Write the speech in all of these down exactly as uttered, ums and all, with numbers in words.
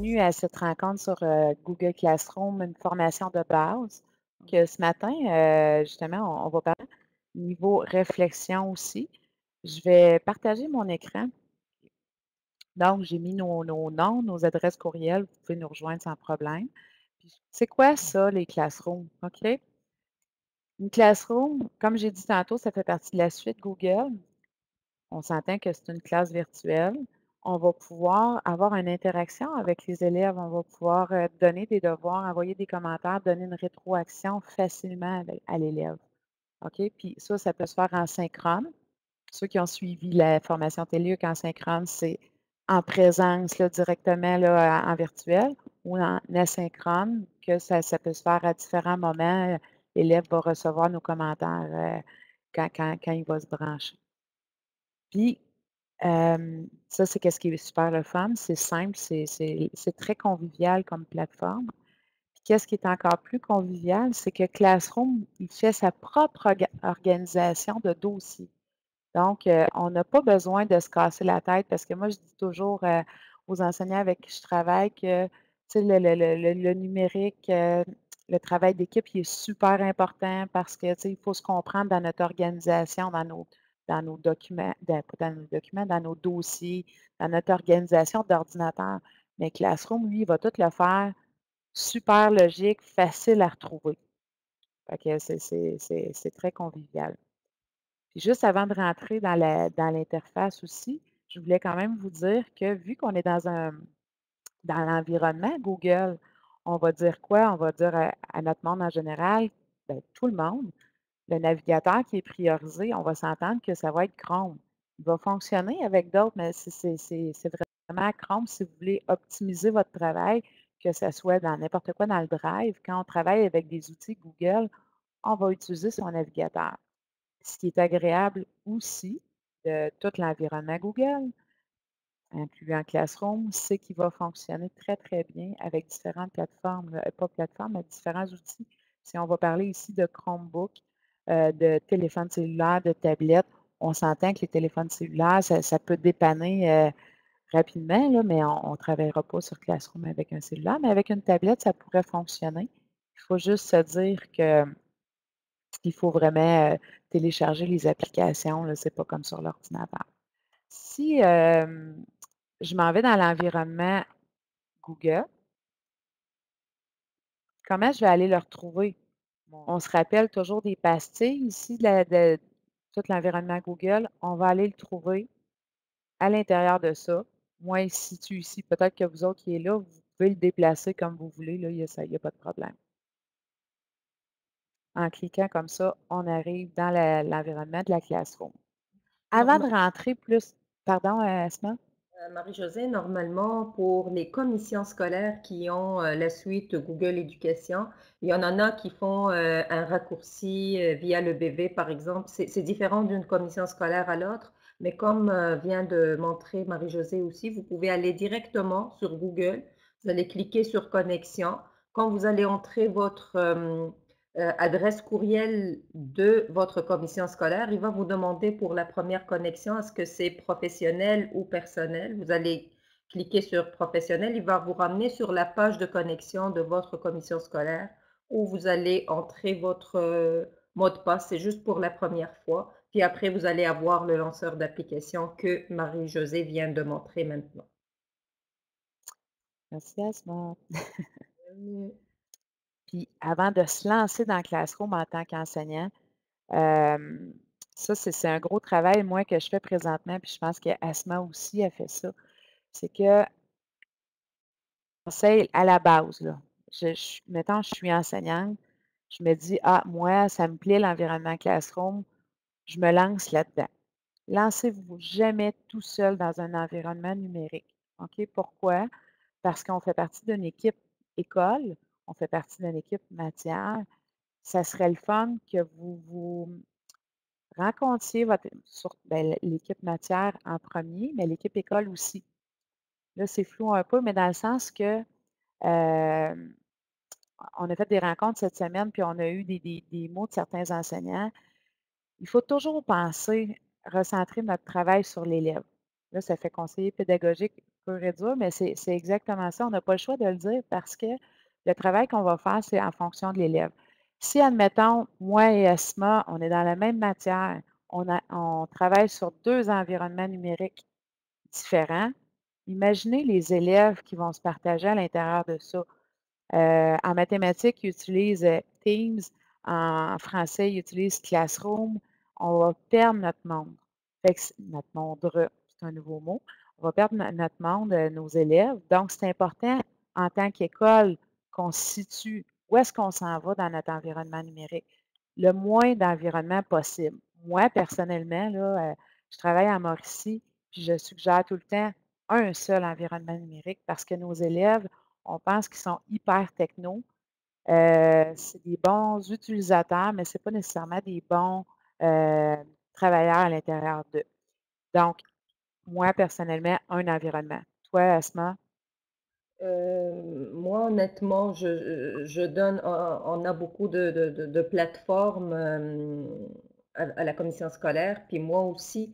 bienvenue à cette rencontre sur euh, Google Classroom, une formation de base. Que ce matin, euh, justement, on, on va parler niveau réflexion aussi. Je vais partager mon écran. Donc, j'ai mis nos, nos noms, nos adresses courriels. Vous pouvez nous rejoindre sans problème. Puis, c'est quoi ça, les classrooms? OK? Une classroom, comme j'ai dit tantôt, ça fait partie de la suite Google. On s'entend que c'est une classe virtuelle. On va pouvoir avoir une interaction avec les élèves. On va pouvoir euh, donner des devoirs, envoyer des commentaires, donner une rétroaction facilement avec- à l'élève. OK? Puis ça, ça peut se faire en synchrone. Ceux qui ont suivi la formation Télé en synchrone, c'est en présence là, directement là, en virtuel ou en asynchrone, que ça, ça peut se faire à différents moments. L'élève va recevoir nos commentaires euh, quand, quand, quand il va se brancher. Puis, hem, ça, c'est qu'est-ce qui est super le fun. C'est simple, c'est c'est c'est très convivial comme plateforme. Puis qu'est-ce qui est encore plus convivial, c'est que Classroom, il fait sa propre orga organisation de dossiers. Donc, heu, on n'a pas besoin de se casser la tête parce que moi, je dis toujours, heu, aux enseignants avec qui je travaille que, tu sais, le le le le le numérique, heu, le travail d'équipe, il est super important parce que, tu sais, il faut se comprendre dans notre organisation, dans nos dans nos documents, dans pas dans nos documents, dans nos dossiers, dans notre organisation d'ordinateur. Mais Classroom, lui, il va tout le faire super logique, facile à retrouver. Fait que c'est c'est c'est c'est très convivial. Puis juste avant de rentrer dans la dans l'interface aussi, je voulais quand même vous dire que vu qu'on est dans un dans l'environnement Google, on va dire quoi? On va dire à, à notre monde en général, ben, tout le monde, le navigateur qui est priorisé, on va s'entendre que ça va être Chrome. Il va fonctionner avec d'autres, mais c'est c'est- c'est- c'est vraiment Chrome si vous voulez optimiser votre travail, que ce soit dans n'importe quoi dans le Drive. Quand on travaille avec des outils Google, on va utiliser son navigateur. Ce qui est agréable aussi de tout l'environnement Google, incluant Classroom, c'est qu'il va fonctionner très, très bien avec différentes plateformes, là, pas plateformes, mais différents outils. Si on va parler ici de Chromebook, euh, de téléphone cellulaire, de tablette, on s'entend que les téléphones cellulaires, ça, ça peut dépanner euh, rapidement, là, mais on ne travaillera pas sur Classroom avec un cellulaire, mais avec une tablette, ça pourrait fonctionner. Il faut juste se dire que il faut vraiment euh, télécharger les applications, là, c'est pas comme sur l'ordinateur. Si euh, je m'en vais dans l'environnement Google, comment je vais aller le retrouver? On se rappelle toujours des pastilles ici de, la- de tout l'environnement Google. On va aller le trouver à l'intérieur de ça. Moi, il se situe ici. Peut-être que vous autres qui êtes là, vous pouvez le déplacer comme vous voulez. Là, il n'y a, ça- il y a pas de problème. En cliquant comme ça, on arrive dans la- l'environnement de la classroom. Avant de Norma- rentrer plus, pardon, euh, Asma? euh, Marie-Josée, normalement, pour les commissions scolaires qui ont euh, la suite Google Éducation, il y en a qui font euh, un raccourci euh, via le B V, par exemple. C'est c'est différent d'une commission scolaire à l'autre, mais comme euh, vient de montrer Marie-Josée aussi, vous pouvez aller directement sur Google, vous allez cliquer sur Connexion. Quand vous allez entrer votre euh, euh, adresse courriel de votre commission scolaire, il va vous demander pour la première connexion, est-ce que c'est professionnel ou personnel? Vous allez cliquer sur professionnel, il va vous ramener sur la page de connexion de votre commission scolaire où vous allez entrer votre euh, mot de passe. C'est juste pour la première fois. Puis après, vous allez avoir le lanceur d'application que Marie-Josée vient de montrer maintenant. Merci, Asma. Puis avant de se lancer dans Classroom en tant qu'enseignant, euh, ça, c'est c'est un gros travail, moi, que je fais présentement, puis je pense qu'Asma aussi a fait ça. C'est que, conseil à la base, là, je, je, mettons, je suis enseignante, je me dis, ah, moi, ça me plaît l'environnement Classroom, je me lance là-dedans. Lancez-vous jamais tout seul dans un environnement numérique. OK? Pourquoi? Parce qu'on fait partie d'une équipe école, on fait partie d'une équipe matière. Ça serait le fun que vous vous rencontriez votre, sur, ben, l'équipe matière en premier, mais l'équipe école aussi. Là, c'est flou un peu, mais dans le sens que euh, on a fait des rencontres cette semaine, puis on a eu des, des, des mots de certains enseignants. Il faut toujours penser, recentrer notre travail sur l'élève. Là, ça fait conseiller pédagogique pur et dur, mais c'est c'est exactement ça. On n'a pas le choix de le dire parce que le travail qu'on va faire, c'est en fonction de l'élève. Si, admettons, moi et Asma, on est dans la même matière, on a on travaille sur deux environnements numériques différents, imaginez les élèves qui vont se partager à l'intérieur de ça. Heu, en mathématiques, ils utilisent, heu, Teams. En français, ils utilisent Classroom. On va perdre notre monde. Fait que c notre monde, c'est un nouveau mot. On va perdre no notre monde, heu, nos élèves. Donc, c'est important en tant qu'école qu'on se situe où est-ce qu'on s'en va dans notre environnement numérique. Le moins d'environnement possible. Moi, personnellement, là, heu, je travaille en Mauricie, puis je suggère tout le temps un seul environnement numérique parce que nos élèves, on pense qu'ils sont hyper techno. Heu, c'est des bons utilisateurs, mais c'est pas nécessairement des bons, heu, travailleurs à l'intérieur d'eux. Donc, moi, personnellement, un environnement. Toi, Asma? Heu, moi, honnêtement, je je donne on on a beaucoup de de de de plateformes, hem, à à la commission scolaire. Puis moi aussi,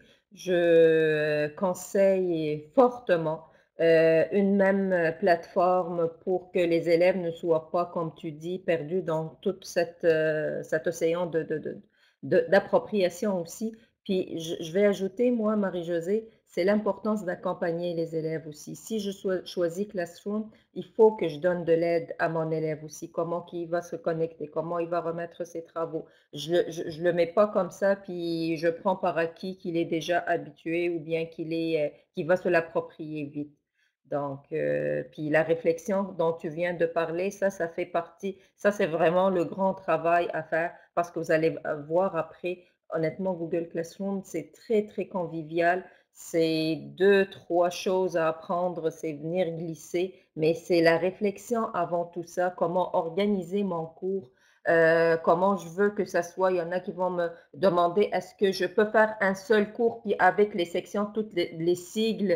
je conseille fortement, heu, une même plateforme pour que les élèves ne soient pas, comme tu dis, perdus dans toute cette, heu, cet océan de de de de d'appropriation aussi. Puis je je vais ajouter, moi, Marie-Josée, c'est l'importance d'accompagner les élèves aussi. Si je soi choisis Classroom, il faut que je donne de l'aide à mon élève aussi. Comment qu'il va se connecter, comment il va remettre ses travaux. Je le je je le mets pas comme ça, puis je prends par acquis qu'il est déjà habitué ou bien qu'il est, heu, qu'il va se l'approprier vite. Donc, heu, puis la réflexion dont tu viens de parler, ça, ça fait partie ça, c'est vraiment le grand travail à faire parce que vous allez v voir après, honnêtement, Google Classroom, c'est très, très convivial. C'est deux, trois choses à apprendre, c'est venir glisser, mais c'est la réflexion avant tout ça, comment organiser mon cours, heu, comment je veux que ça soit. Il y en a qui vont me demander: «Est-ce que je peux faire un seul cours?» puis avec les sections, toutes les les sigles,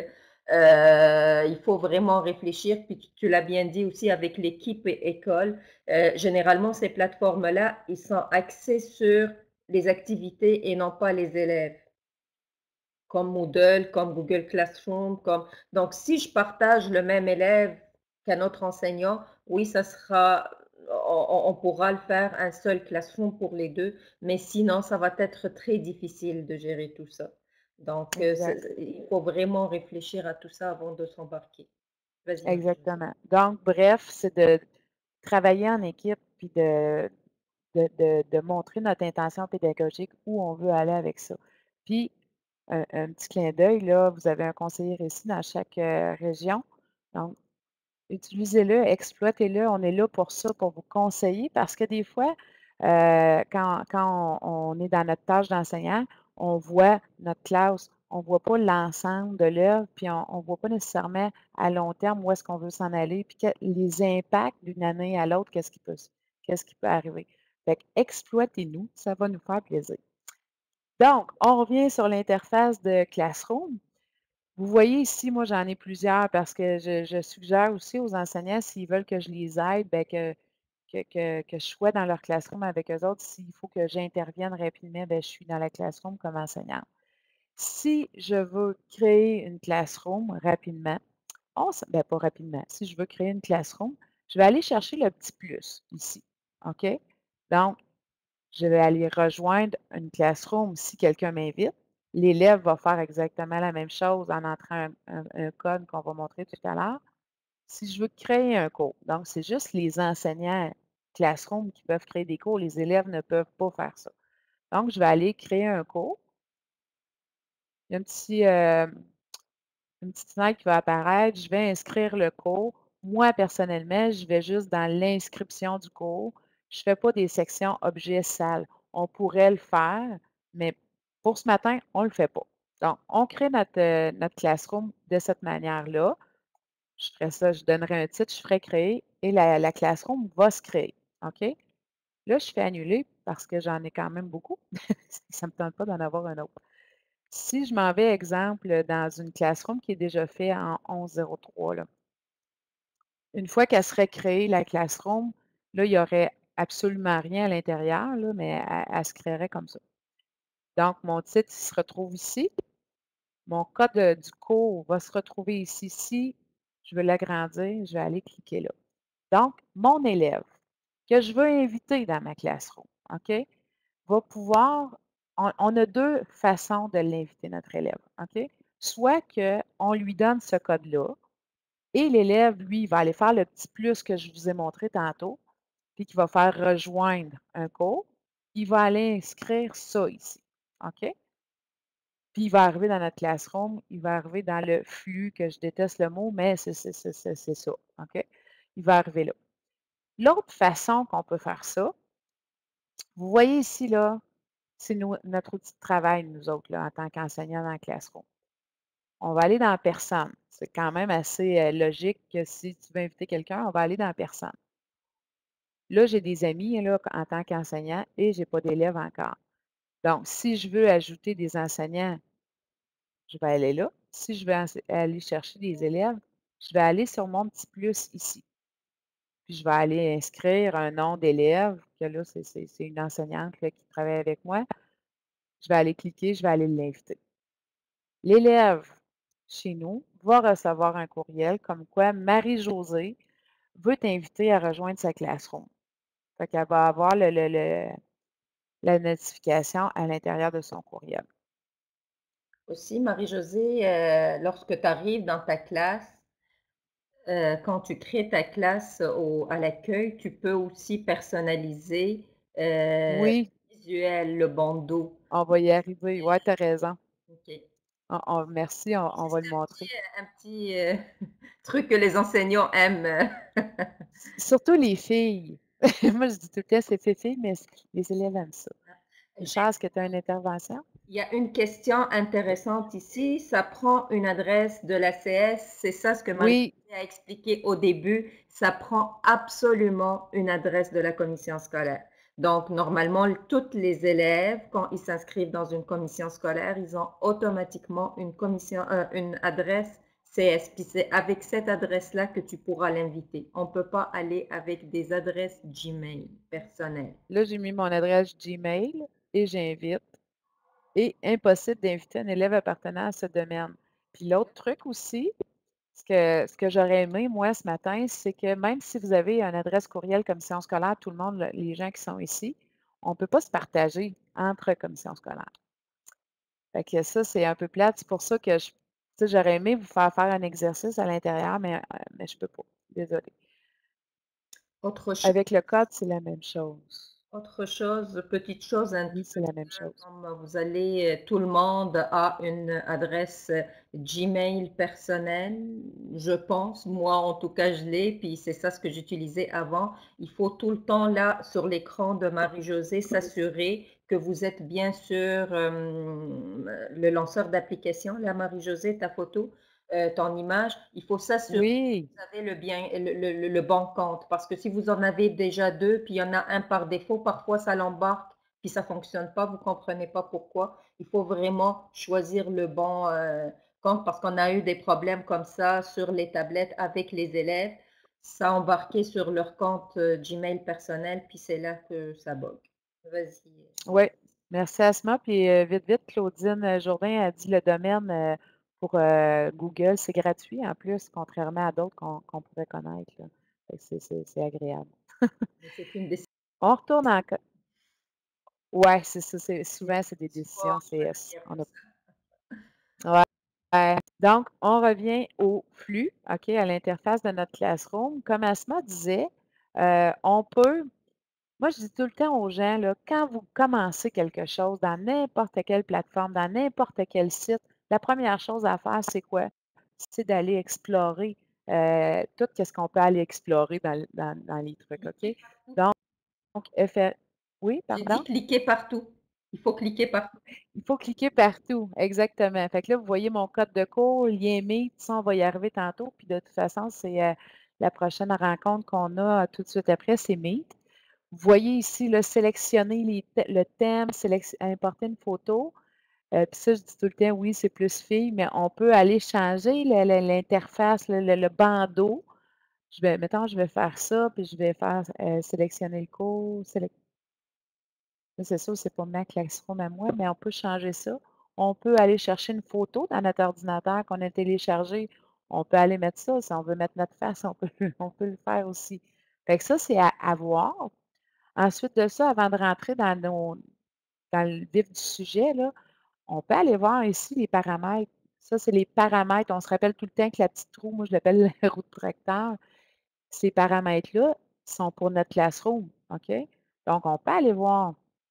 heu, il faut vraiment réfléchir. Puis tu tu l'as bien dit aussi avec l'équipe é école, heu, généralement ces plateformes-là, ils sont axés sur les activités et non pas les élèves. Comme Moodle, comme Google Classroom, comme donc si je partage le même élève qu'un autre enseignant, oui, ça sera on on on pourra le faire un seul Classroom pour les deux, mais sinon ça va être très difficile de gérer tout ça. Donc heu, c'est Exact. c'est il faut vraiment réfléchir à tout ça avant de s'embarquer. Vas-y Marie-Josée. Exactement. Donc, bref, c'est de travailler en équipe puis de de de de montrer notre intention pédagogique, où on veut aller avec ça. Puis, un un petit clin d'œil, là, vous avez un conseiller récit dans chaque, heu, région. Donc, utilisez-le, exploitez-le. On est là pour ça, pour vous conseiller parce que des fois, heu, quand quand on on est dans notre tâche d'enseignant, on voit notre classe, on ne voit pas l'ensemble de l'œuvre, puis on ne voit pas nécessairement à long terme où est-ce qu'on veut s'en aller, puis que les impacts d'une année à l'autre, qu'est-ce qui peut s qu'est-ce qui peut arriver. Fait qu'exploitez-nous, ça va nous faire plaisir. Donc, on revient sur l'interface de Classroom. Vous voyez ici, moi, j'en ai plusieurs parce que je je suggère aussi aux enseignants, s'ils veulent que je les aide, bien que que que que je sois dans leur classroom avec eux autres. S'il faut que j'intervienne rapidement, bien, je suis dans la classroom comme enseignante. Si je veux créer une classroom rapidement, on s ben, pas rapidement, si je veux créer une classroom, je vais aller chercher le petit plus ici, OK? Donc, je vais aller rejoindre une classroom si quelqu'un m'invite. L'élève va faire exactement la même chose en entrant un, un- un code qu'on va montrer tout à l'heure. Si je veux créer un cours, donc c'est juste les enseignants classroom qui peuvent créer des cours, les élèves ne peuvent pas faire ça. Donc, je vais aller créer un cours. Il y a un petit, euh, une petite fenêtre qui va apparaître. Je vais inscrire le cours. Moi, personnellement, je vais juste dans l'inscription du cours. Je ne fais pas des sections objets salles. On pourrait le faire, mais pour ce matin, on ne le fait pas. Donc, on crée notre, euh, notre classroom de cette manière-là. Je ferai ça, je donnerai un titre, je ferai créer et la, la classroom va se créer. OK? Là, je fais annuler parce que j'en ai quand même beaucoup. Ça ne me tente pas d'en avoir un autre. Si je m'en vais, exemple, dans une classroom qui est déjà faite en onze zéro trois, là, une fois qu'elle serait créée, la classroom, là, il n'y aurait absolument rien à l'intérieur, là, mais elle, elle se créerait comme ça. Donc, mon titre il se retrouve ici. mon code euh, du cours va se retrouver ici. Si je veux l'agrandir, je vais aller cliquer là. Donc, mon élève que je veux inviter dans ma classroom, OK, va pouvoir, on, on a deux façons de l'inviter, notre élève, OK? Soit qu'on lui donne ce code-là et l'élève, lui, il va aller faire le petit plus que je vous ai montré tantôt, puis qui va faire rejoindre un cours. Il va aller inscrire ça ici, OK? Puis il va arriver dans notre classroom, il va arriver dans le flux, que je déteste le mot, mais c'est c'est- c'est- c'est- c'est ça, OK? Il va arriver là. L'autre façon qu'on peut faire ça, vous voyez ici, là, c'est nous- notre outil de travail, nous autres, là, en tant qu'enseignants dans la classroom. On va aller dans personne. C'est quand même assez euh, logique que si tu veux inviter quelqu'un, on va aller dans personne. Là, j'ai des amis là, en tant qu'enseignant et je n'ai pas d'élèves encore. Donc, si je veux ajouter des enseignants, je vais aller là. Si je veux ense- aller chercher des élèves, je vais aller sur mon petit plus ici. Puis, je vais aller inscrire un nom d'élève, que là, c'est c'est- c'est une enseignante là, qui travaille avec moi. Je vais aller cliquer, je vais aller l'inviter. L'élève chez nous va recevoir un courriel comme quoi Marie-Josée veut t'inviter à rejoindre sa classroom. Fait qu'elle va avoir le, le- le- la notification à l'intérieur de son courriel. Aussi, Marie-Josée, euh, lorsque tu arrives dans ta classe, euh, quand tu crées ta classe au- à l'accueil, tu peux aussi personnaliser euh, Oui, le visuel, le bandeau. on va y arriver. Ouais, tu as raison. Ok. On- on- merci, on, on va le C'est un montrer. petit, un petit euh, truc que les enseignants aiment. S- Surtout les filles. Moi, je dis tout le temps, c'est filles, mais c- les élèves aiment ça. Richard, est-ce que tu as une intervention? Il y a une question intéressante ici. Ça prend une adresse de l'A C S. C'est ça ce que Marie Oui, a expliqué au début. Ça prend absolument une adresse de la commission scolaire. Donc, normalement, tous les élèves, quand ils s'inscrivent dans une commission scolaire, ils ont automatiquement une commission, euh, une adresse C S. Puis c'est avec cette adresse-là que tu pourras l'inviter. On ne peut pas aller avec des adresses Gmail personnelles. là, j'ai mis mon adresse Gmail et j'invite. Et impossible d'inviter un élève appartenant à ce domaine. Puis l'autre truc aussi, ce que, ce que j'aurais aimé, moi, ce matin, c'est que même si vous avez une adresse courriel commission scolaire, tout le monde, le- les gens qui sont ici, on ne peut pas se partager entre commissions scolaires. Fait que ça, c'est un peu plate. C'est pour ça que je, tu sais, j'aurais aimé vous faire faire un exercice à l'intérieur, mais, euh, mais je ne peux pas. Désolée. Autre chose. Avec le code, c'est la même chose. Autre chose, petite chose, un Oui, truc, c'est la même chose. comme vous allez, tout le monde a une adresse Gmail personnelle, je pense. Moi, en tout cas, je l'ai, puis c'est ça ce que j'utilisais avant. Il faut tout le temps, là, sur l'écran de Marie-Josée, s'assurer que vous êtes bien sur euh, le lanceur d'application, là, Marie-Josée, ta photo, euh, ton image. Il faut s'assurer Oui, vous avez le bien, le, le- le bon compte. Parce que si vous en avez déjà deux, puis il y en a un par défaut, parfois ça l'embarque, puis ça fonctionne pas, vous comprenez pas pourquoi. Il faut vraiment choisir le bon euh, compte parce qu'on a eu des problèmes comme ça sur les tablettes avec les élèves. Ça a embarqué sur leur compte euh, Gmail personnel, puis c'est là que ça bug. Vas-y. oui. Merci Asma. Puis euh, vite, vite, Claudine euh, Jourdain a dit le domaine euh, pour euh, Google, c'est gratuit en plus, contrairement à d'autres qu'on qu'on pourrait connaître, là. Fait que C'est c'est- c'est agréable. C'est une décision. On retourne en... co- Ouais, c'est ça. c'est- Souvent, c'est des décisions Support, je C peux S. dire On comme a... ça. Ouais. Ouais. Donc, on revient au flux, OK, à l'interface de notre classroom. Comme Asma disait, euh, on peut moi, je dis tout le temps aux gens, là, quand vous commencez quelque chose dans n'importe quelle plateforme, dans n'importe quel site, la première chose à faire, c'est quoi? C'est d'aller explorer euh, tout ce qu'on peut aller explorer dans, le- dans- dans les trucs, OK? Cliquez partout. Donc, F R oui, J'ai dit pardon? cliquer partout. Il faut cliquer partout. Il faut cliquer partout, exactement. Fait que là, vous voyez mon code de cours, lien Meet, ça, on va y arriver tantôt. Puis de toute façon, c'est euh, la prochaine rencontre qu'on a euh, tout de suite après, c'est Meet. Vous voyez ici, là, sélectionner les thè- le thème, sélec- importer une photo. Euh, puis ça, je dis tout le temps, oui, c'est plus fille, mais on peut aller changer le- le- l'interface, le, le- le bandeau. Je vais, mettons, je vais faire ça, puis je vais faire euh, sélectionner le cours. sélec- là, c'est sûr, c'est pas ma classroom à moi, mais on peut changer ça. On peut aller chercher une photo dans notre ordinateur qu'on a téléchargée. On peut aller mettre ça. Si on veut mettre notre face, on peut, on peut le faire aussi. Fait que ça, c'est à, à voir. Ensuite de ça, avant de rentrer dans, nos, dans le vif du sujet, là, on peut aller voir ici les paramètres. Ça, c'est les paramètres. On se rappelle tout le temps que la petite roue, moi, je l'appelle la roue de tracteur. Ces paramètres-là sont pour notre classroom. OK? Donc, on peut aller voir.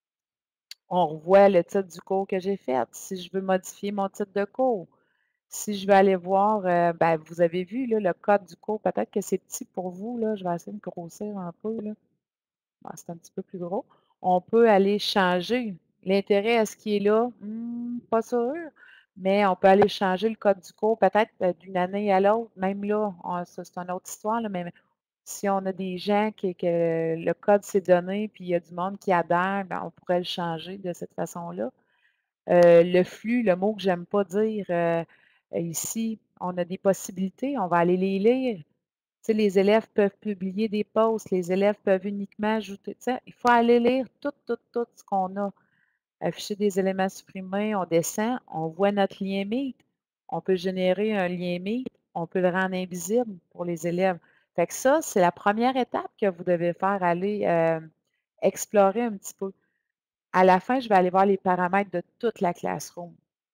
On revoit le titre du cours que j'ai fait. Si je veux modifier mon titre de cours, si je veux aller voir, euh, ben, vous avez vu là, le code du cours, peut-être que c'est petit pour vous. Là, je vais essayer de grossir un peu. Là. Bon, c'est un petit peu plus gros. On peut aller changer. L'intérêt, est-ce qu'il est là? Hmm, pas sûr. Mais on peut aller changer le code du cours, peut-être euh, d'une année à l'autre. Même là, on- ça, c'est une autre histoire, là, mais si on a des gens qui, que le code s'est donné, puis il y a du monde qui adhère, ben, on pourrait le changer de cette façon-là. Euh, le flux, le mot que j'aime pas dire euh, ici, on a des possibilités, on va aller les lire. Tu sais, les élèves peuvent publier des posts, les élèves peuvent uniquement ajouter. Tu sais, il faut aller lire tout, tout, tout ce qu'on a. Afficher des éléments supprimés, on descend, on voit notre lien Meet. On peut générer un lien Meet, on peut le rendre invisible pour les élèves. Fait que ça, c'est la première étape que vous devez faire, aller euh, explorer un petit peu. À la fin, je vais aller voir les paramètres de toute la classroom.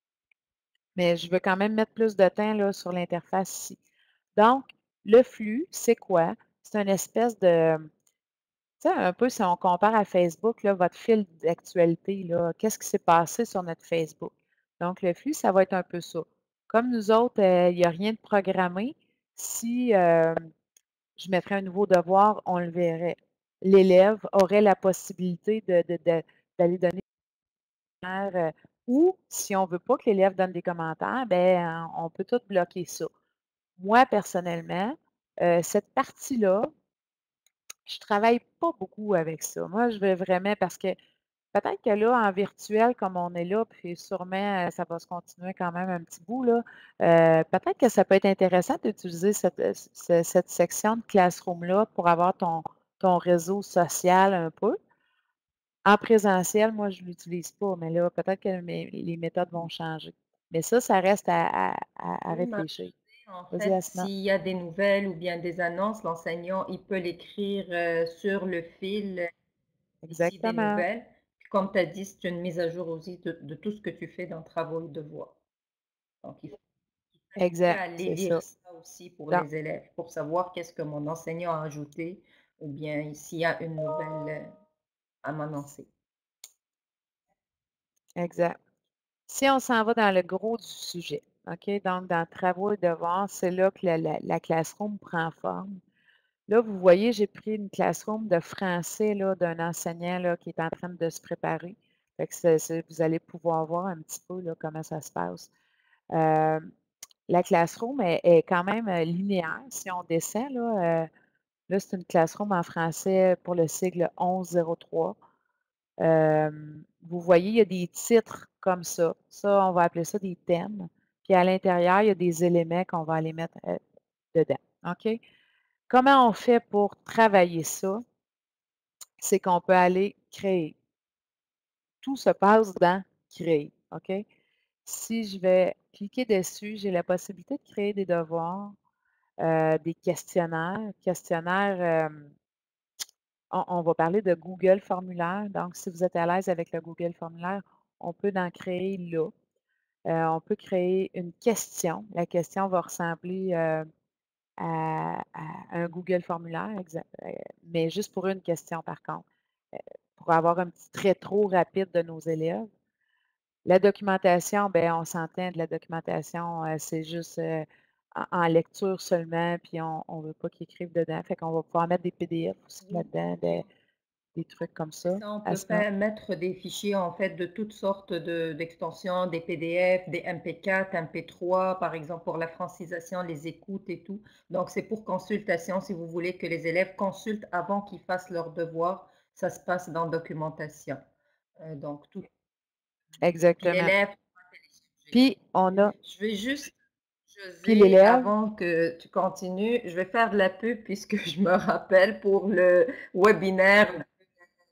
Mais je veux quand même mettre plus de temps là, sur l'interface ici. Donc, le flux, c'est quoi? C'est une espèce de, tu sais, un peu si on compare à Facebook, là, votre fil d'actualité, là, qu'est-ce qui s'est passé sur notre Facebook? Donc, le flux, ça va être un peu ça. Comme nous autres, euh, il n'y a rien de programmé, si euh, je mettrais un nouveau devoir, on le verrait. L'élève aurait la possibilité de, de- de- d'aller donner des commentaires, euh, ou si on ne veut pas que l'élève donne des commentaires, ben, on peut tout bloquer ça. Moi, personnellement, euh, cette partie-là, je ne travaille pas beaucoup avec ça. Moi, je vais vraiment parce que peut-être que là, en virtuel, comme on est là, puis sûrement, euh, ça va se continuer quand même un petit bout, là, euh, peut-être que ça peut être intéressant d'utiliser cette, euh, ce- cette section de Classroom-là pour avoir ton, ton réseau social un peu. En présentiel, moi, je ne l'utilise pas, mais là, peut-être que mes- les méthodes vont changer. Mais ça, ça reste à, à- à- à Oui, réfléchir. m'ajouter, en Vas-y, fait, Asma. s'il y a des nouvelles ou bien des annonces, l'enseignant, il peut l'écrire euh, sur le fil euh, ici des Exactement. nouvelles. Puis comme tu as dit, c'est une mise à jour aussi de, de tout ce que tu fais dans travaux et devoirs. Donc, il faut Exact, aller c'est lire ça. ça aussi pour Donc, les élèves, pour savoir qu'est-ce que mon enseignant a ajouté ou bien s'il y a une nouvelle euh, à m'annoncer. exact. Si on s'en va dans le gros du sujet, OK? Donc, dans travaux et devoirs, c'est là que la, la- la classroom prend forme. Là, vous voyez, j'ai pris une classroom de français là, d'un enseignant là, qui est en train de se préparer. Fait que c'est- c'est- vous allez pouvoir voir un petit peu là, comment ça se passe. Euh, la classroom est, est quand même euh, linéaire. Si on descend, là, euh, là c'est une classroom en français pour le sigle onze zéro trois. Euh, vous voyez, il y a des titres comme ça. Ça, on va appeler ça des thèmes. Puis à l'intérieur, il y a des éléments qu'on va aller mettre euh, dedans. OK? Comment on fait pour travailler ça? C'est qu'on peut aller créer. Tout se passe dans créer. OK? Si je vais cliquer dessus, j'ai la possibilité de créer des devoirs, euh, des questionnaires. Questionnaires, euh, on, on va parler de Google Formulaire. Donc, si vous êtes à l'aise avec le Google Formulaire, on peut en créer là. Euh, on peut créer une question. La question va ressembler euh, à, à un Google Formulaire, exact, euh, mais juste pour une question par contre, euh, pour avoir un petit rétro rapide de nos élèves. La documentation, bien, on s'entend de la documentation, euh, c'est juste euh, en, en lecture seulement, puis on ne veut pas qu'ils écrivent dedans. Fait qu'on va pouvoir mettre des P D F aussi Oui. là-dedans, des, des trucs comme C'est ça. ça, on peut Asma. faire mettre des fichiers en fait de toutes sortes de- d'extensions, des P D F, des M P quatre, M P trois, par exemple pour la francisation, les écoutes et tout. Donc c'est pour consultation si vous voulez que les élèves consultent avant qu'ils fassent leurs devoirs. Ça se passe dans documentation. Euh, donc tout. Puis Exactement. l'élève pourra télécharger. Puis on a, Je vais juste, puis José, l'élève, avant que tu continues, je vais faire de la pub puisque je me rappelle pour le webinaire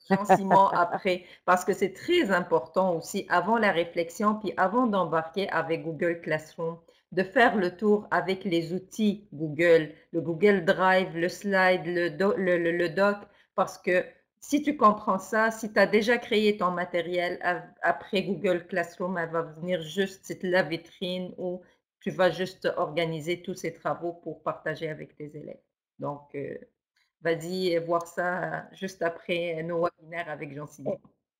agencement après, parce que c'est très important aussi avant la réflexion, puis avant d'embarquer avec Google Classroom, de faire le tour avec les outils Google, le Google Drive, le slide, le, do- le, le- le doc, parce que si tu comprends ça, si tu as déjà créé ton matériel, av- après Google Classroom, elle va venir juste, c'est la vitrine où tu vas juste organiser tous ces travaux pour partager avec tes élèves. Donc, euh, vas-y voir ça euh, juste après nos webinaires avec Jean-Sylvain.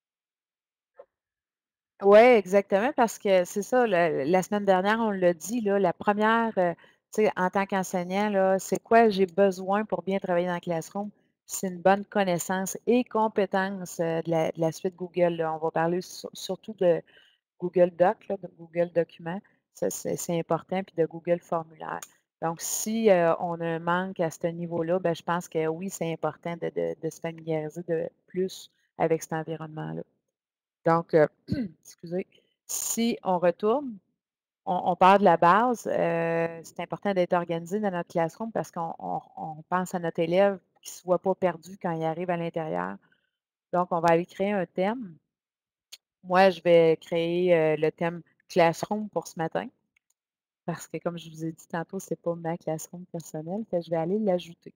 Ouais, exactement, parce que c'est ça, la, la semaine dernière, on l'a dit, là, la première, euh, tu sais, en tant qu'enseignant, là, c'est quoi j'ai besoin pour bien travailler dans le classroom? C'est une bonne connaissance et compétence euh, de la, de la suite Google, là. On va parler sur- surtout de Google Doc, là, de Google Documents. Ça, c'est c'est important, puis de Google Formulaire. Donc, si euh, on a un manque à ce niveau-là, ben, je pense que oui, c'est important de, de- de se familiariser de plus avec cet environnement-là. Donc, euh, excusez, si on retourne, on, on part de la base, euh, c'est important d'être organisé dans notre classroom parce qu'on on- on pense à notre élève qui ne soit pas perdu quand il arrive à l'intérieur. Donc, on va aller créer un thème. Moi, je vais créer euh, le thème Classroom pour ce matin parce que, comme je vous ai dit tantôt, ce n'est pas ma classroom personnelle, fait que je vais aller l'ajouter.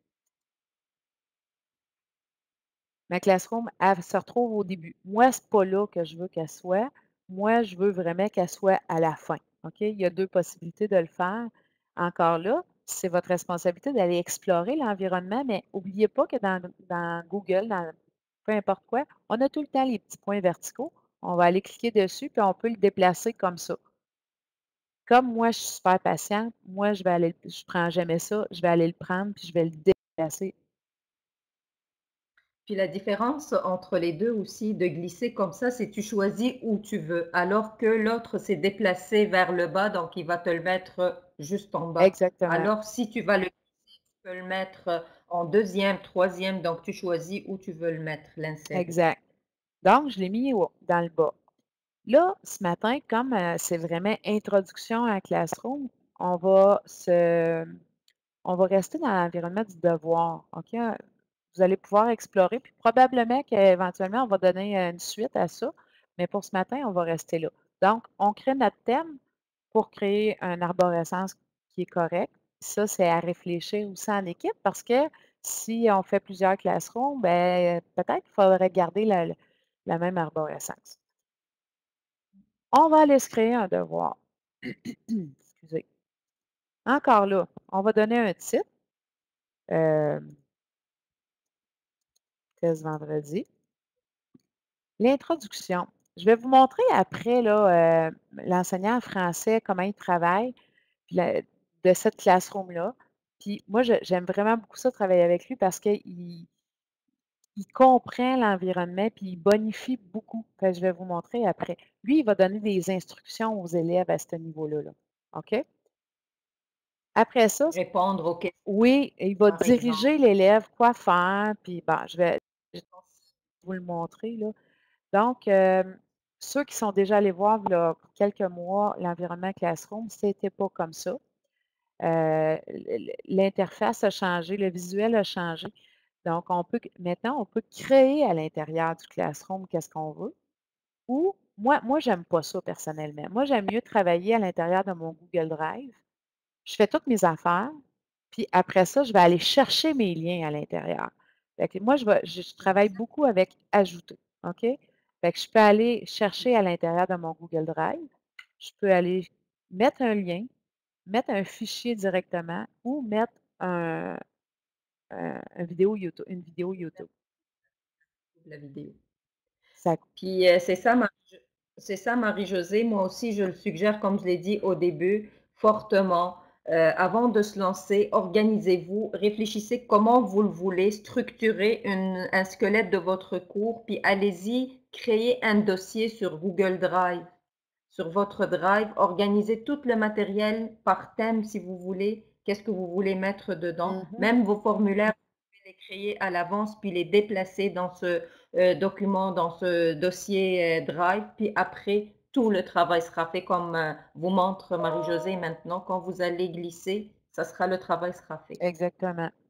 Ma classroom, elle se retrouve au début. Moi, ce n'est pas là que je veux qu'elle soit. Moi, je veux vraiment qu'elle soit à la fin. OK? Il y a deux possibilités de le faire. Encore là, c'est votre responsabilité d'aller explorer l'environnement, mais n'oubliez pas que dans, dans Google, dans peu importe quoi, on a tout le temps les petits points verticaux. On va aller cliquer dessus, puis on peut le déplacer comme ça. Comme moi, je suis super patiente, moi, je vais aller, je ne prends jamais ça, je vais aller le prendre, puis je vais le déplacer. Puis la différence entre les deux aussi, de glisser comme ça, c'est tu choisis où tu veux, alors que l'autre s'est déplacé vers le bas, donc il va te le mettre juste en bas. Exactement. Alors si tu vas le glisser, tu peux le mettre en deuxième, troisième, donc tu choisis où tu veux le mettre, l'insérer. Exact. Donc, je l'ai mis au- dans le bas. Là, ce matin, comme euh, c'est vraiment introduction à Classroom, on va se, on va rester dans l'environnement du devoir. OK? Vous allez pouvoir explorer, puis probablement qu'éventuellement, on va donner euh, une suite à ça. Mais pour ce matin, on va rester là. Donc, on crée notre thème pour créer une arborescence qui est correcte. Ça, c'est à réfléchir aussi en équipe parce que si on fait plusieurs classrooms, ben, peut-être qu'il faudrait garder la, la même arborescence. On va aller se créer un devoir. Excusez. Encore là, on va donner un titre. Euh, test vendredi. L'introduction. Je vais vous montrer après là, euh, l'enseignant en français, comment il travaille puis la- de cette classroom-là. Puis moi, je- j'aime vraiment beaucoup ça, travailler avec lui parce qu'il il comprend l'environnement puis il bonifie beaucoup. Fait que je vais vous montrer après. Lui, il va donner des instructions aux élèves à ce niveau-là. Là. OK? Après ça, Répondre aux questions, oui, il va par exemple. diriger l'élève quoi faire, puis bon, je vais je vais vous le montrer, là. Donc, hem, ceux qui sont déjà allés voir, v'là quelques mois, l'environnement Classroom, c'était pas comme ça. Heu, l l l'interface a changé, le visuel a changé. Donc, on peut maintenant, on peut créer à l'intérieur du Classroom qu'est-ce qu'on veut ou moi moi, j'aime pas ça personnellement. Moi, j'aime mieux travailler à l'intérieur de mon Google Drive. Je fais toutes mes affaires, puis après ça, je vais aller chercher mes liens à l'intérieur. Fait que moi, je vais je je travaille beaucoup avec ajouter, OK? Fait que je peux aller chercher à l'intérieur de mon Google Drive. Je peux aller mettre un lien, mettre un fichier directement ou mettre un un un vidéo YouTube une vidéo YouTube. La vidéo. Ça Puis euh, c'est ça, Marie- c'est ça, Marie-Josée. Moi aussi, je le suggère, comme je l'ai dit au début, fortement. Euh, avant de se lancer, organisez-vous, réfléchissez comment vous le voulez, structurez une- un squelette de votre cours, puis allez-y, créez un dossier sur Google Drive. Sur votre Drive, organisez tout le matériel par thème si vous voulez. Qu'est-ce que vous voulez mettre dedans? mmh Même vos formulaires, vous pouvez les créer à l'avance puis les déplacer dans ce euh, document, dans ce dossier euh, Drive. Puis après, tout le travail sera fait comme euh, vous montre Marie-Josée maintenant. Quand vous allez glisser, ça sera le travail sera fait. exactement.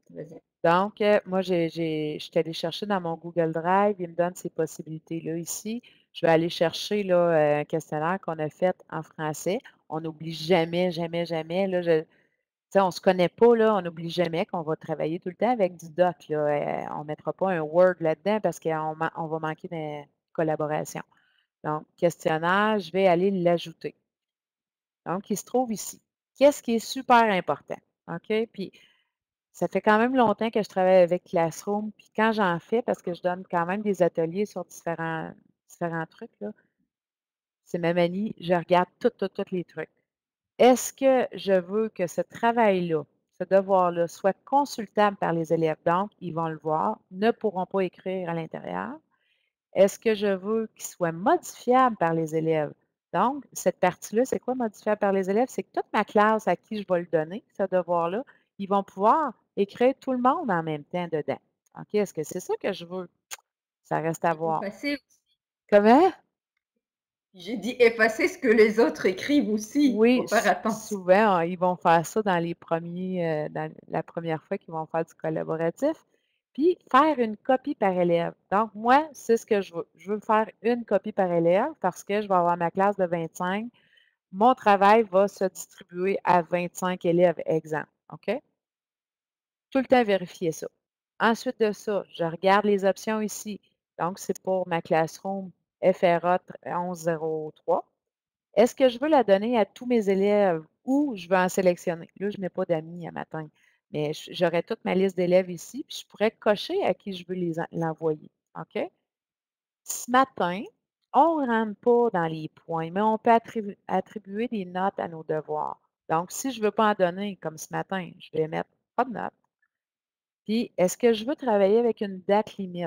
Vas-y. Donc, heu, moi, j'ai j'ai je suis allée chercher dans mon Google Drive, il me donne ces possibilités-là ici. Je vais aller chercher là, heu, un questionnaire qu'on a fait en français. On n'oublie jamais, jamais, jamais là, je tu sais, on ne se connaît pas là, on n'oublie jamais qu'on va travailler tout le temps avec du doc là, heu, on ne mettra pas un Word là-dedans parce qu'on man on va manquer de collaboration. Donc questionnaire, je vais aller l'ajouter. Donc il se trouve ici. Qu'est-ce qui est super important? OK? Puis ça fait quand même longtemps que je travaille avec Classroom, puis quand j'en fais, parce que je donne quand même des ateliers sur différents différents trucs là, c'est ma manie, je regarde tout, tout, tous les trucs. Est-ce que je veux que ce travail-là, ce devoir-là, soit consultable par les élèves? Donc, ils vont le voir, ne pourront pas écrire à l'intérieur. Est-ce que je veux qu'il soit modifiable par les élèves? Donc, cette partie-là, c'est quoi modifiable par les élèves? C'est que toute ma classe à qui je vais le donner, ce devoir-là, ils vont pouvoir écrire tout le monde en même temps dedans. OK, est-ce que c'est ça que je veux? Ça reste à Et voir. effacer Comment? j'ai dit effacer ce que les autres écrivent aussi, Oui, faut faire s attention. souvent, ils vont faire ça dans les premiers, heu, dans la première fois qu'ils vont faire du collaboratif, puis faire une copie par élève. Donc moi, c'est ce que je veux. Je veux faire une copie par élève parce que je vais avoir ma classe de vingt-cinq. Mon travail va se distribuer à vingt-cinq élèves, exemple, OK? Tout le temps vérifier ça. Ensuite de ça, je regarde les options ici. Donc, c'est pour ma classroom F R A onze zéro trois. Est-ce que je veux la donner à tous mes élèves ou je veux en sélectionner? Là, je n'ai pas d'amis à matin, mais j j'aurais toute ma liste d'élèves ici, puis je pourrais cocher à qui je veux les en l'envoyer, OK? Ce matin, on ne rentre pas dans les points, mais on peut attribu attribuer des notes à nos devoirs. Donc, si je ne veux pas en donner, comme ce matin, je vais mettre pas de notes. Puis, est-ce que je veux travailler avec une date limite?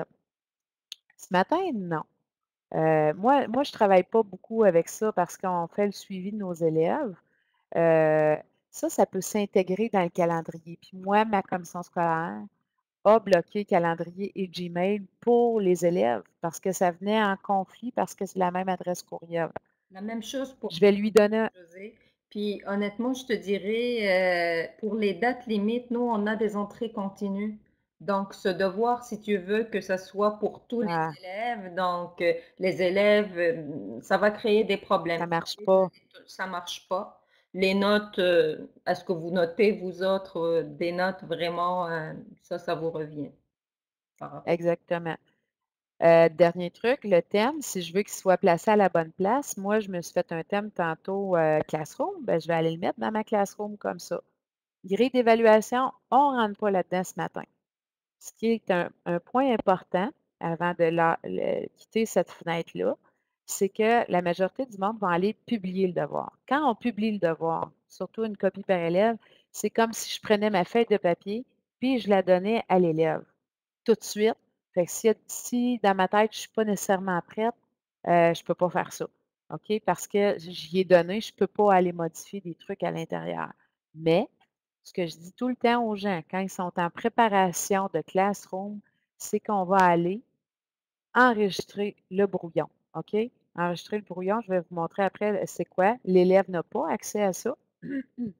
Ce matin, non. Heu, moi moi, je ne travaille pas beaucoup avec ça parce qu'on fait le suivi de nos élèves. Heu, ça, ça peut s'intégrer dans le calendrier. Puis moi, ma commission scolaire a bloqué calendrier et Gmail pour les élèves parce que ça venait en conflit parce que c'est la même adresse courriel. La même chose pour Je vais lui donner José. Puis honnêtement, je te dirais, euh, pour les dates limites, nous, on a des entrées continues. Donc, ce devoir, si tu veux que ça soit pour tous les ah, élèves, donc euh, les élèves, euh, ça va créer des problèmes. ça marche pas. Ça marche pas. Les notes, euh, est-ce que vous notez, vous autres, euh, des notes vraiment, euh, ça, ça vous revient par rapport. Exactement. Heu, dernier truc, le thème, si je veux qu'il soit placé à la bonne place, moi, je me suis fait un thème tantôt, heu, Classroom, ben, je vais aller le mettre dans ma Classroom comme ça. Grille d'évaluation, on ne rentre pas là-dedans ce matin. Ce qui est un un point important avant de la le quitter cette fenêtre-là, c'est que la majorité du monde va aller publier le devoir. Quand on publie le devoir, surtout une copie par élève, c'est comme si je prenais ma feuille de papier, puis je la donnais à l'élève tout de suite. Fait que si si dans ma tête, je ne suis pas nécessairement prête, heu, je ne peux pas faire ça, OK? Parce que j'y ai donné, je ne peux pas aller modifier des trucs à l'intérieur. Mais ce que je dis tout le temps aux gens quand ils sont en préparation de classroom, c'est qu'on va aller enregistrer le brouillon, OK? Enregistrer le brouillon, je vais vous montrer après c'est quoi. L'élève n'a pas accès à ça, heu,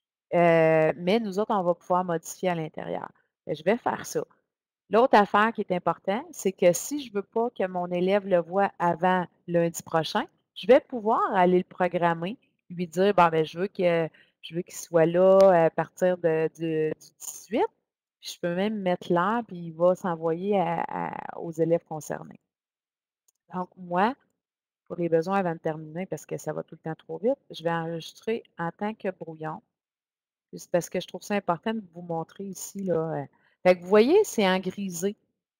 mais nous autres, on va pouvoir modifier à l'intérieur. Fait je vais faire ça. L'autre affaire qui est importante, c'est que si je ne veux pas que mon élève le voie avant lundi prochain, je vais pouvoir aller le programmer, lui dire bon, ben, je veux que je veux qu'il soit là à partir de, du, du dix-huit. Puis je peux même mettre l'heure, puis il va s'envoyer à- à- aux élèves concernés. Donc, moi, pour les besoins avant de terminer, parce que ça va tout le temps trop vite, je vais enregistrer en tant que brouillon. Puis c'est parce que je trouve ça important de vous montrer ici. Là, euh. Fait que vous voyez, c'est en grisé.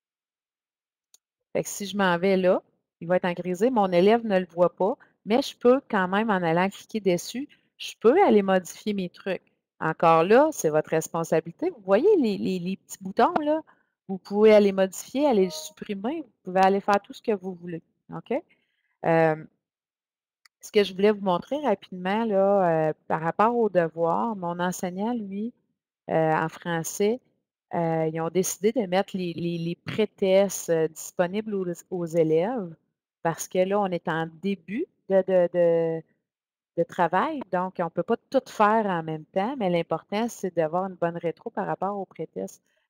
Fait que si je m'en vais là, il va être en grisé. Mon élève ne le voit pas, mais je peux quand même, en allant cliquer dessus, je peux aller modifier mes trucs. Encore là, c'est votre responsabilité. Vous voyez les, les- les petits boutons là? Vous pouvez aller modifier, aller le supprimer. Vous pouvez aller faire tout ce que vous voulez. OK? Euh, ce que je voulais vous montrer rapidement là, euh, par rapport aux devoirs, mon enseignant, lui, euh, en français, euh, ils ont décidé de mettre les, les, les pré-tests euh, disponibles aux, aux élèves parce que là, on est en début de, de, de- de travail, donc on ne peut pas tout faire en même temps, mais l'important, c'est d'avoir une bonne rétro par rapport aux pré-tests.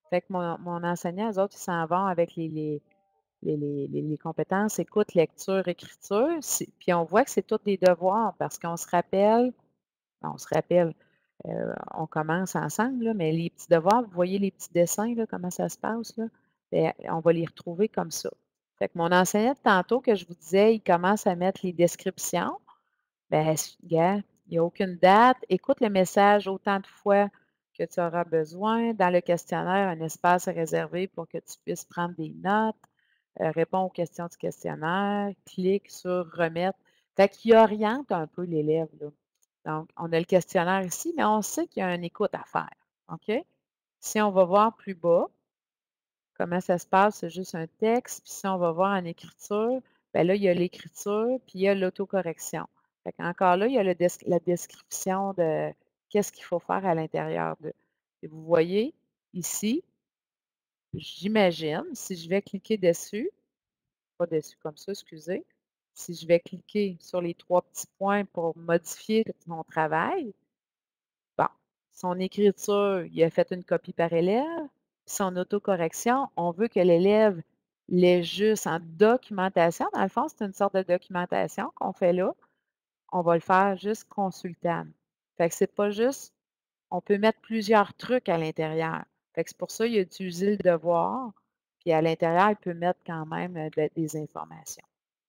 Fait que mon mon enseignant, eux autres, ils s'en vont avec les les les les les les compétences écoute, lecture, écriture. C'est puis on voit que c'est tous des devoirs parce qu'on se rappelle ben, on se rappelle, heu, on commence ensemble, là, mais les petits devoirs, vous voyez les petits dessins, là, comment ça se passe, là? Beh, on va les retrouver comme ça. Fait que mon enseignant de tantôt que je vous disais, il commence à mettre les descriptions. Ben, s gars, il y a aucune date. Écoute le message autant de fois que tu auras besoin. Dans le questionnaire, un espace est réservé pour que tu puisses prendre des notes. Heu, réponds aux questions du questionnaire, clique sur «Remettre». Fait qu'il oriente un peu l'élève, là. Donc, on a le questionnaire ici, mais on sait qu'il y a une écoute à faire, OK? Si on va voir plus bas, comment ça se passe, c'est juste un texte, puis si on va voir en écriture, ben là, il y a l'écriture, puis il y a l'autocorrection. Fait qu'encore là, il y a le desc la description de qu'est-ce qu'il faut faire à l'intérieur de et vous voyez ici, j'imagine, si je vais cliquer dessus, pas dessus comme ça, excusez. Si je vais cliquer sur les trois petits points pour modifier mon travail, bon, son écriture, il a fait une copie par élève. Puis son autocorrection, on veut que l'élève l'ait juste en documentation. Dans le fond, c'est une sorte de documentation qu'on fait là. On va le faire juste consultable. Fait que c'est pas juste on peut mettre plusieurs trucs à l'intérieur. Fait que c'est pour ça qu'il a utilisé le devoir, puis à l'intérieur, il peut mettre quand même, heu, de des informations.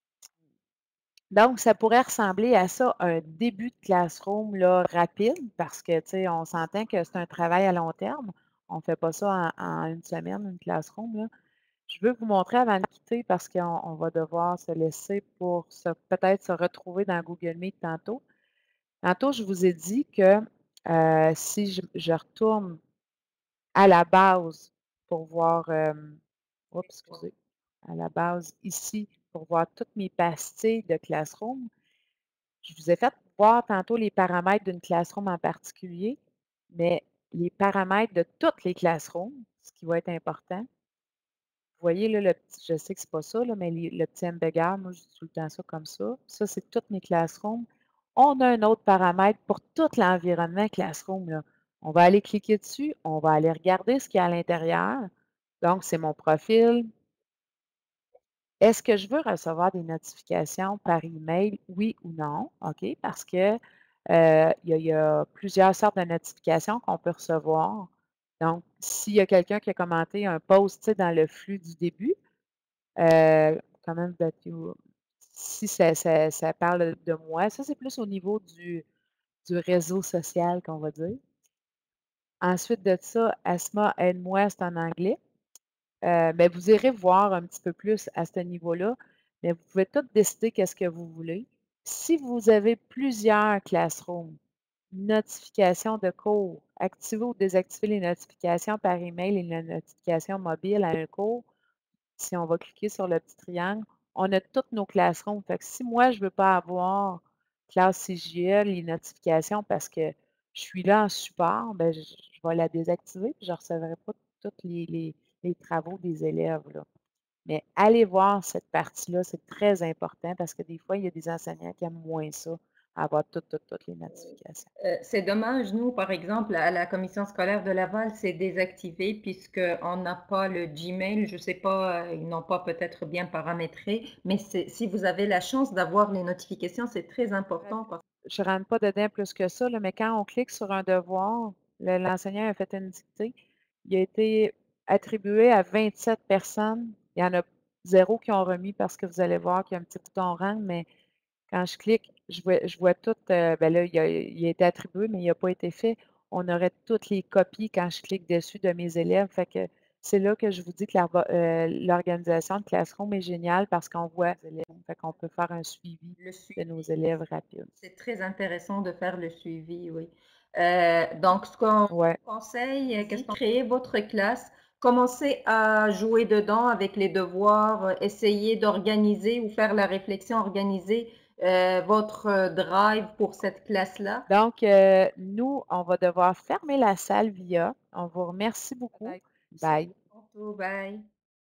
Donc, ça pourrait ressembler à ça, un début de classroom là, rapide, parce que, tu sais, on s'entend que c'est un travail à long terme. On ne fait pas ça en, en une semaine, une classroom, là. Je veux vous montrer avant de quitter parce qu'on on va devoir se laisser pour se, peut-être se retrouver dans Google Meet tantôt. Tantôt, je vous ai dit que euh, si je, je retourne à la base pour voir, euh, oups, excusez, à la base ici pour voir toutes mes pastilles de classroom, je vous ai fait voir tantôt les paramètres d'une classroom en particulier, mais les paramètres de toutes les classrooms, ce qui va être important. Vous voyez là, le petit, je sais que c'est pas ça, là, mais les- le petit hamburger, moi, je dis tout le temps ça comme ça. Ça, c'est toutes mes classrooms. On a un autre paramètre pour tout l'environnement classroom, là. On va aller cliquer dessus, on va aller regarder ce qu'il y a à l'intérieur. Donc, c'est mon profil. Est-ce que je veux recevoir des notifications par email, oui ou non? OK, parce que, heu, il y a il y a plusieurs sortes de notifications qu'on peut recevoir. Donc, s'il y a quelqu'un qui a commenté un post, tu sais, dans le flux du début, heu, comment that you si ça ça ça parle de moi, ça, c'est plus au niveau du du réseau social qu'on va dire. Ensuite de ça, Asma, aide-moi, c'est en anglais. Heu, beh, vous irez voir un petit peu plus à ce niveau-là, mais vous pouvez tout décider qu'est-ce que vous voulez. Si vous avez plusieurs classrooms, notifications de cours, activer ou désactiver les notifications par email et la notification mobile à un cours, si on va cliquer sur le petit triangle, on a toutes nos classrooms. Fait que si moi, je ne veux pas avoir classe C J E, les notifications parce que je suis là en support, ben, je, je vais la désactiver puis je ne recevrai pas tous les, les- les travaux des élèves, là. Mais allez voir cette partie-là, c'est très important parce que des fois, il y a des enseignants qui aiment moins ça, avoir toutes, toutes, toutes les notifications. Heu, c'est dommage, nous, par exemple, à la commission scolaire de Laval, c'est désactivé puisqu'on n'a pas le Gmail. Je sais pas, heu, ils n'ont pas peut-être bien paramétré, mais c'est si vous avez la chance d'avoir les notifications, c'est très important parce Je ne rentre pas dedans plus que ça, là, mais quand on clique sur un devoir, le l'enseignant a fait une dictée, il a été attribué à vingt-sept personnes. Il y en a zéro qui ont remis parce que vous allez voir qu'il y a un petit bouton rang, mais quand je clique, je vois je vois tout, heu, ben là, il a il a été attribué, mais il n'a pas été fait. On aurait toutes les copies quand je clique dessus de mes élèves. Fait que c'est là que je vous dis que l'arba heu, l'organisation de Classroom est géniale parce qu'on voit les élèves. Fait qu'on peut faire un suivi le de nos suivi, élèves rapide. c'est très intéressant de faire le suivi, oui. Heu, donc ce qu'on Ouais. conseille, heu, qu'est-ce qu'on créez votre classe, commencez à jouer dedans avec les devoirs, heu, essayez d'organiser ou faire la réflexion, organiser, heu, votre, heu, drive pour cette classe-là. Donc, heu, nous, on va devoir fermer la salle via. On vous remercie beaucoup. Merci, Bye. à bientôt, bye.